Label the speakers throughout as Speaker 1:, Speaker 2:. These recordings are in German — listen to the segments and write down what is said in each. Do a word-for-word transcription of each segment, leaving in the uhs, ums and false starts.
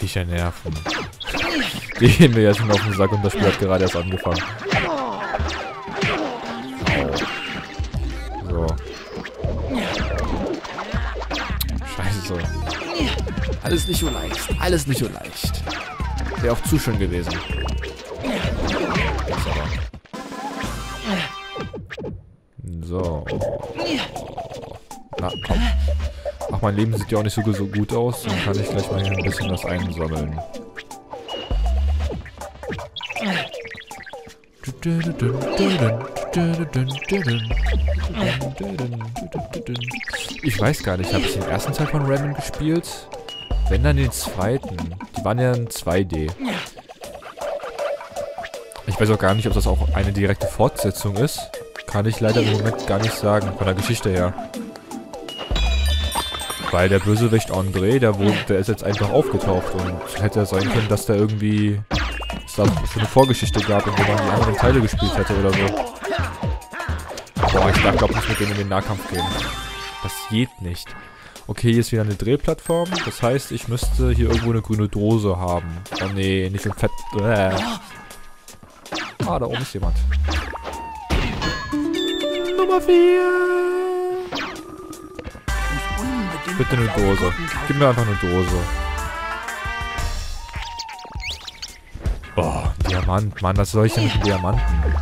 Speaker 1: Viecher nerven. Die gehen mir ja schon auf den Sack und das Spiel hat gerade erst angefangen. So. Scheiße. Alles nicht so leicht. Alles nicht so leicht. Wäre auch zu schön gewesen. So. Na, komm. Ach, mein Leben sieht ja auch nicht so, so gut aus. Dann kann ich gleich mal hier ein bisschen was einsammeln. Ich weiß gar nicht, habe ich den ersten Teil von Rayman gespielt? Wenn dann den zweiten. Die waren ja in zwei D. Ich weiß auch gar nicht, ob das auch eine direkte Fortsetzung ist. Kann ich leider im Moment gar nicht sagen, von der Geschichte her. Weil der Bösewicht André, der, wurde, der ist jetzt einfach aufgetaucht und hätte ja sein können, dass da irgendwie es da schon eine Vorgeschichte gab, in der man die anderen Teile gespielt hätte oder so. Boah, ich darf glaube nicht mit denen in den Nahkampf gehen. Das geht nicht. Okay, hier ist wieder eine Drehplattform. Das heißt, ich müsste hier irgendwo eine grüne Dose haben. Oh nee, nicht so ein Fett... Äh. Ah, da oben ist jemand. Nummer vier. Bitte eine Dose. Gib mir einfach eine Dose. Oh, Diamant. Mann, was soll ich denn mit dem Diamanten?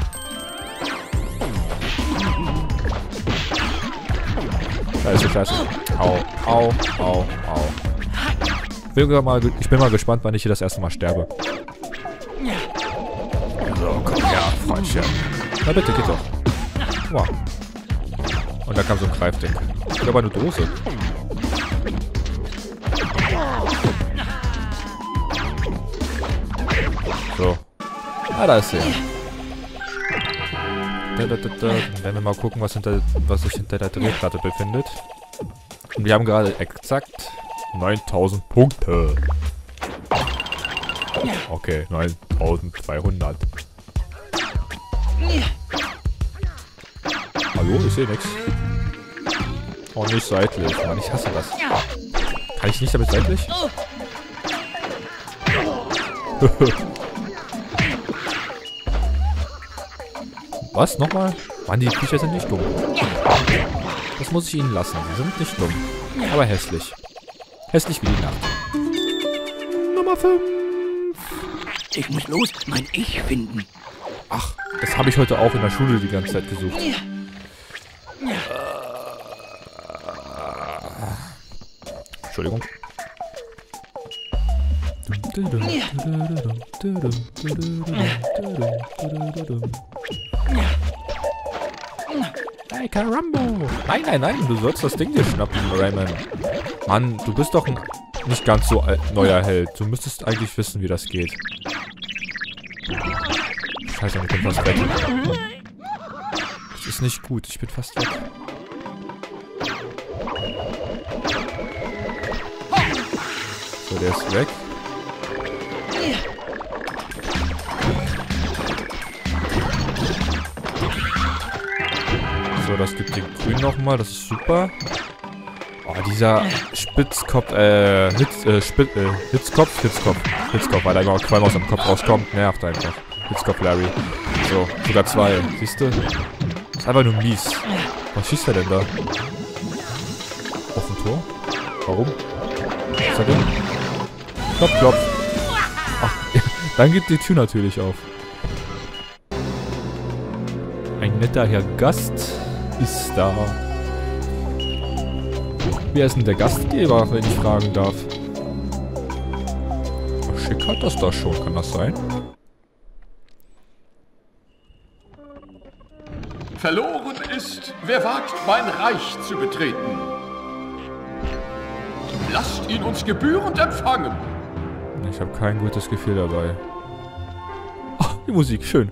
Speaker 1: Scheiße, scheiße. Au, au, au, au. Ich bin mal, ich bin mal gespannt, wann ich hier das erste Mal sterbe. So, komm her, Freundchen. Na bitte, geht doch. Wow. Und da kam so ein Greifding. Ich glaube, eine Dose. So. Ah, da ist sie. Da, da, da, da. Dann werden wir mal gucken, was, hinter, was sich hinter der Drehplatte befindet. Und wir haben gerade exakt neuntausend Punkte. Okay, neuntausendzweihundert. Hallo, ich sehe nichts. Oh, nicht seitlich. Mann, ich hasse das. Kann ich nicht damit seitlich? Was? Nochmal? Mann, die Viecher sind nicht dumm. Das muss ich ihnen lassen. Sie sind nicht dumm. Aber hässlich. Hässlich wie die Nacht. Nummer fünf.
Speaker 2: Ich muss los, mein Ich finden.
Speaker 1: Ach, das habe ich heute auch in der Schule die ganze Zeit gesucht. Entschuldigung. Hey, Karambo! Nein, nein, nein, du sollst das Ding dir schnappen, Rayman. Mann, du bist doch ein nicht ganz so neuer Held. Du müsstest eigentlich wissen, wie das geht. Scheiße, ich bin fast weg. Das ist nicht gut, ich bin fast weg. So, der ist weg. So, das gibt den Grün nochmal, das ist super. Oh, dieser Spitzkopf, äh, Hitz, äh, Spitz, äh, Hitzkopf, Hitzkopf, Hitzkopf, weil da immer zwei aus dem Kopf rauskommt, nervt einfach. Hitzkopf Larry. So, sogar zwei, siehst du? Ist einfach nur mies. Was schießt er denn da? Auf dem Tor? Warum? Was ist er denn? Klopf, klopf. Ach, dann geht die Tür natürlich auf. Ein netter Herr Gast ist da. Wer ist denn der Gastgeber, wenn ich fragen darf? Schick hat das da schon, kann das sein?
Speaker 3: Verloren ist, wer wagt, mein Reich zu betreten. Lasst ihn uns gebührend empfangen.
Speaker 1: Ich habe kein gutes Gefühl dabei. Ach, die Musik, schön.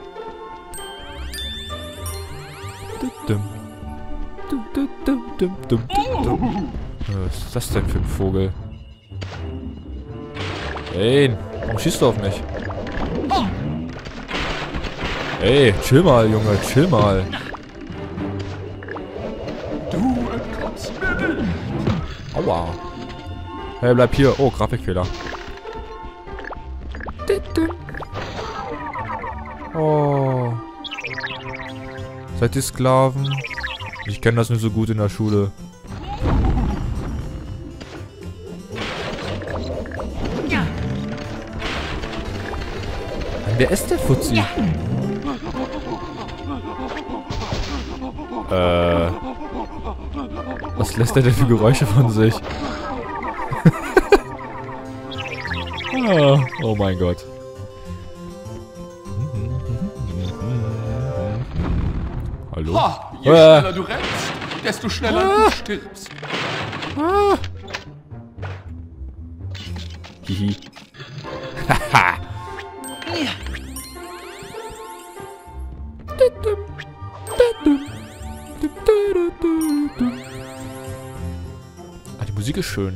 Speaker 1: Was ist das denn für ein Vogel? Ey, warum schießt du auf mich? Ey, chill mal, Junge, chill mal.
Speaker 3: Du entkommst mir nicht.
Speaker 1: Aua. Hey, bleib hier. Oh, Grafikfehler. Oh. Seid ihr Sklaven? Ich kenne das nicht so gut in der Schule. Wer ist der Fuzzi? Äh. Was lässt er denn für Geräusche von sich? Ah, oh mein Gott. Hallo?
Speaker 3: Ha, je
Speaker 1: Ah.
Speaker 3: schneller du rennst, desto schneller
Speaker 1: Ah.
Speaker 3: du stirbst.
Speaker 1: Ah. Hihi. Haha. Ah, die Musik ist schön.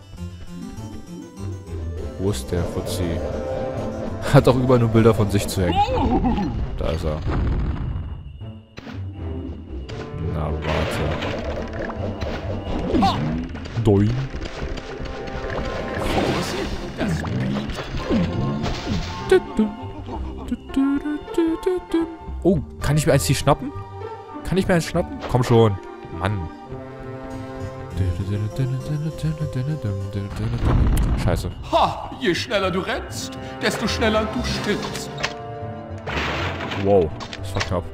Speaker 1: Wo ist der Fuzzi? Hat auch überall nur Bilder von sich zu hängen. Da ist er. Na, warte. Doin.
Speaker 3: Das
Speaker 1: Oh, kann ich mir eins hier schnappen? Kann ich mir eins schnappen? Komm schon. Mann. Scheiße.
Speaker 3: Ha, je schneller du rennst, desto schneller du stirbst.
Speaker 1: Wow, das war knapp.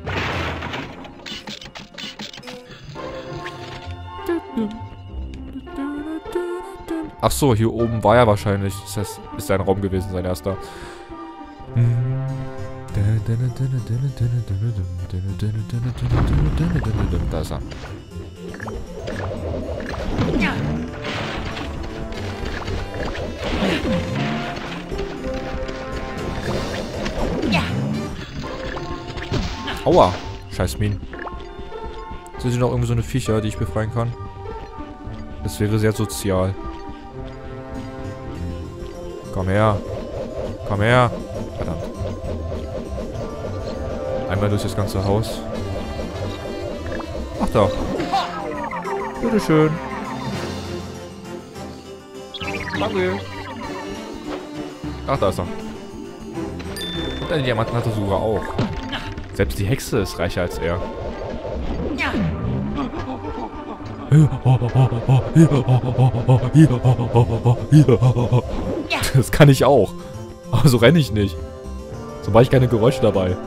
Speaker 1: Ach so, hier oben war er wahrscheinlich. Das heißt, ist sein Raum gewesen, sein erster. Da ist er. Aua, scheiß Minen. Sind hier noch irgendwie so eine Viecher, die ich befreien kann? Das wäre sehr sozial. Komm her. Komm her. Verdammt. Einmal durch das ganze Haus. Ach da. Bitteschön. Danke. Ach, da ist er. Und einen Diamanten hat er sogar auch. Selbst die Hexe ist reicher als er. Das kann ich auch. Aber so renne ich nicht. So mache ich keine Geräusche dabei.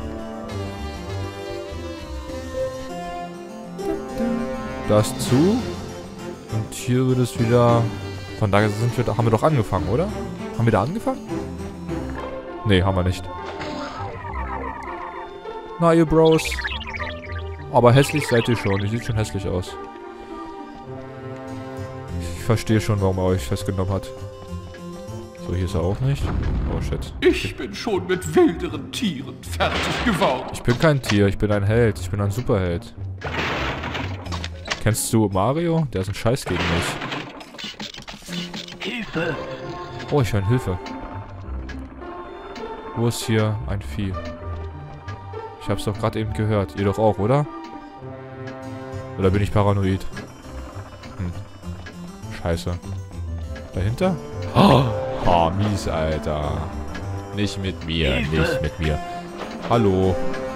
Speaker 1: Das zu. Und hier wird es wieder... Von daher sind wir, haben wir doch angefangen, oder? Haben wir da angefangen? Nee, haben wir nicht. Na, ihr Bros. Aber hässlich seid ihr schon. Ihr sieht schon hässlich aus. Ich verstehe schon, warum er euch festgenommen hat. So, hier ist er auch nicht. Oh, shit.
Speaker 3: Ich bin schon mit wilderen Tieren fertig geworden.
Speaker 1: Ich bin kein Tier. Ich bin ein Held. Ich bin ein Superheld. Kennst du Mario? Der ist ein Scheiß gegen mich.
Speaker 2: Hilfe!
Speaker 1: Oh, ich höre Hilfe. Wo ist hier ein Vieh? Ich hab's doch gerade eben gehört. Ihr doch auch, oder? Oder bin ich paranoid? Hm. Scheiße. Dahinter? Oh, oh, mies, Alter. Nicht mit mir, nicht mit mir. Hallo.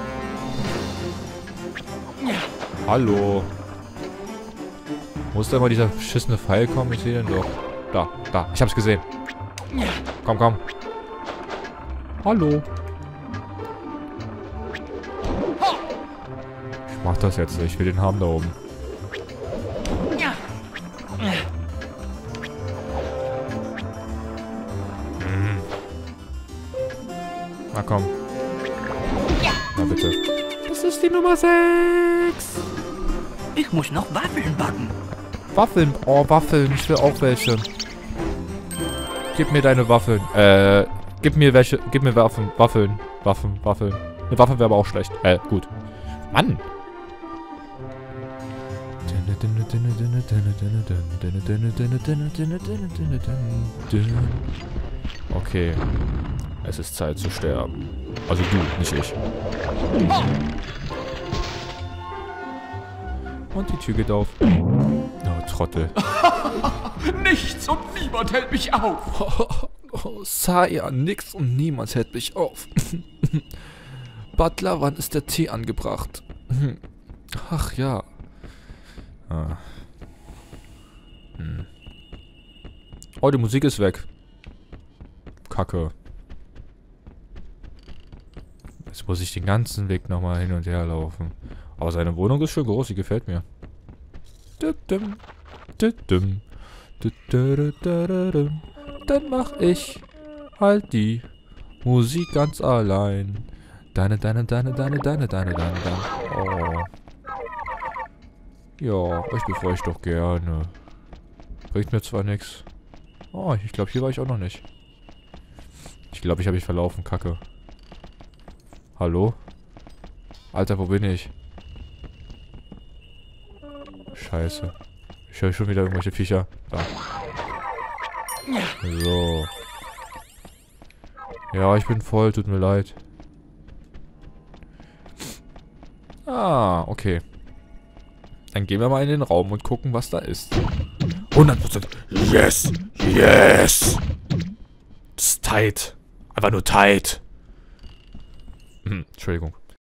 Speaker 1: Hallo. Muss da mal dieser beschissene Pfeil kommen? Ich sehe den doch. Da, da. Ich hab's gesehen. Komm, komm. Hallo. Ich mach das jetzt nicht. Ich will den haben da oben. Hm. Na komm. Na bitte. Das ist die Nummer sechs.
Speaker 2: Ich muss noch Waffeln backen.
Speaker 1: Waffeln. Oh, Waffeln. Ich will auch welche. Gib mir deine Waffeln. Äh, gib mir welche. Gib mir Waffen. Waffeln. Waffen. Waffeln. Eine Waffe wäre aber auch schlecht. Äh, gut. Mann. Okay. Es ist Zeit zu sterben. Also du, nicht ich. Und die Tür geht auf. Oh, Trottel.
Speaker 3: Nichts und niemand hält mich auf.
Speaker 1: Oh, Saya, nix und niemand hält mich auf. Butler, wann ist der Tee angebracht? Ach ja. Ah. Hm. Oh, die Musik ist weg. Kacke. Jetzt muss ich den ganzen Weg nochmal hin und her laufen. Aber seine Wohnung ist schon groß, die gefällt mir. Dann mach ich halt die Musik ganz allein. Deine, deine, deine, deine, deine, deine, deine, deine. Oh. Ja, euch befreue ich doch gerne. Bringt mir zwar nichts. Oh, ich glaube, hier war ich auch noch nicht. Ich glaube, ich habe mich verlaufen, Kacke. Hallo? Alter, wo bin ich? Scheiße. Ich höre schon wieder irgendwelche Viecher. Da. So. Ja, ich bin voll, tut mir leid. Ah, okay. Dann gehen wir mal in den Raum und gucken, was da ist. hundert Prozent. Yes! Yes! Das ist tight. Einfach nur tight. Hm, Entschuldigung.